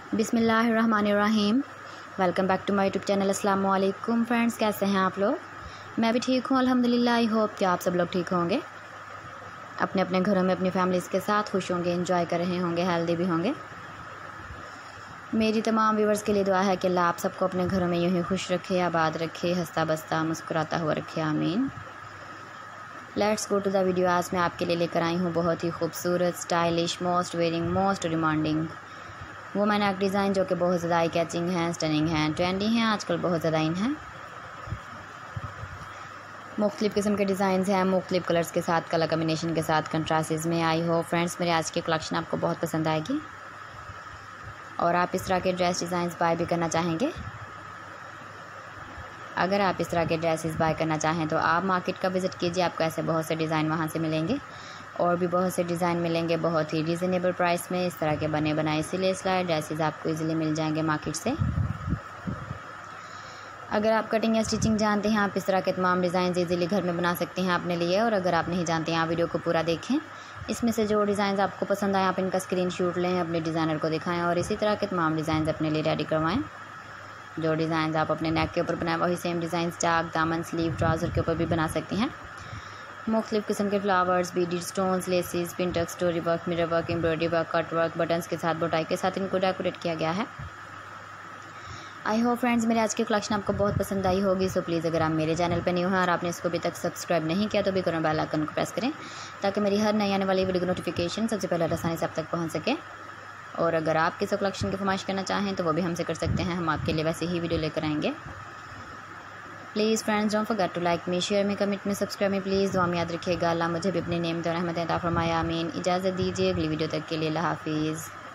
बिस्मिल्लाहिर्रहमानिर्रहीम। Welcome back to my YouTube channel. अस्सलाम वालेकुम फ्रेंड्स, कैसे हैं आप लोग? मैं भी ठीक हूँ अल्हम्दुलिल्लाह। आई होप कि आप सब लोग ठीक होंगे, अपने अपने घरों में अपनी फैमिलीज़ के साथ खुश होंगे, एंजॉय कर रहे होंगे, हेल्दी भी होंगे। मेरी तमाम व्यूवर्स के लिए दुआ है कि अल्लाह आप सबको अपने घरों में यूँ ही खुश रखे, आबाद रखे, हंसता बसता मुस्कुराता हुआ रखे, आमीन। Let's go to the video. आज मैं आपके लिए लेकर आई हूँ बहुत ही खूबसूरत, stylish, most wearing, most demanding women neck design, जो कि बहुत ज़्यादा आई कैचिंग हैं, स्टनिंग हैं, ट्रेंडी हैं, आजकल बहुत ज़्यादा इन हैं। मुख्तलिफ़ किस्म के डिज़ाइंस हैं, मुख्तलिफ़ कलर्स के साथ, कलर कम्बिनेशन के साथ, कंट्रास्ट्स में। आई हो फ्रेंड्स मेरे आज की कलेक्शन आपको बहुत पसंद आएगी और आप इस तरह के ड्रेस डिज़ाइंस बाय भी करना चाहेंगे। अगर आप इस तरह के ड्रेसेस बाय करना चाहें तो आप मार्केट का विज़िट कीजिए, आपको ऐसे बहुत से डिज़ाइन वहाँ से मिलेंगे और भी बहुत से डिज़ाइन मिलेंगे बहुत ही रीज़नेबल प्राइस में। इस तरह के बने बनाए सिले सिलाए ड्रेसेस आपको इजीली मिल जाएंगे मार्केट से। अगर आप कटिंग या स्टिचिंग जानते हैं, आप इस तरह के तमाम डिज़ाइन इजीली घर में बना सकते हैं अपने लिए। और अगर आप नहीं जानते हैं, आप वीडियो को पूरा देखें, इसमें से जो डिज़ाइन आपको पसंद आए आप इनका स्क्रीनशॉट लें, अपने डिज़ाइनर को दिखाएँ और इसी तरह के तमाम डिज़ाइन अपने लिए रेडी करवाएँ। जो डिज़ाइन आप अपने नेक के ऊपर बनाएं वही सेम डिज़ाइन चाक, दामन, स्लीव, ट्राउज़र के ऊपर भी बना सकती हैं। मुख्तलिफ़ किस्म के flowers, beaded stones, laces, pintuck, story work, mirror work, embroidery work, cut work, buttons के साथ, बोटाई के साथ इनको डेकोरेट किया गया है। आई होप फ्रेंड्स मेरे आज की कलेक्शन आपको बहुत पसंद आई होगी। सो प्लीज़ अगर आप मेरे चैनल पर न्यू हैं और आपने इसको अभी तक सब्सक्राइब नहीं किया तो भी करो, बेल आइकन को प्रेस करें ताकि मेरी हर नई आने वाली वीडियो की नोटिफिकेशन सबसे पहले आसानी से आप तक पहुँच सके। और अगर आप किसी कलेक्शन की फरमाइश करना चाहें तो वो भी हमसे कर सकते हैं, हम आपके लिए वैसे ही वीडियो लेकर आएंगे। Please friends don't forget to like me, share me, comment में, सब्सक्राइब मी प्लीज़। दुआ में याद रखिएगा, अल्लाह मुझे भी अपने नेम और रहमत अता फरमाए, आमीन। इजाज़त दीजिए, अगली वीडियो तक के लिए अल्लाह हाफिज़।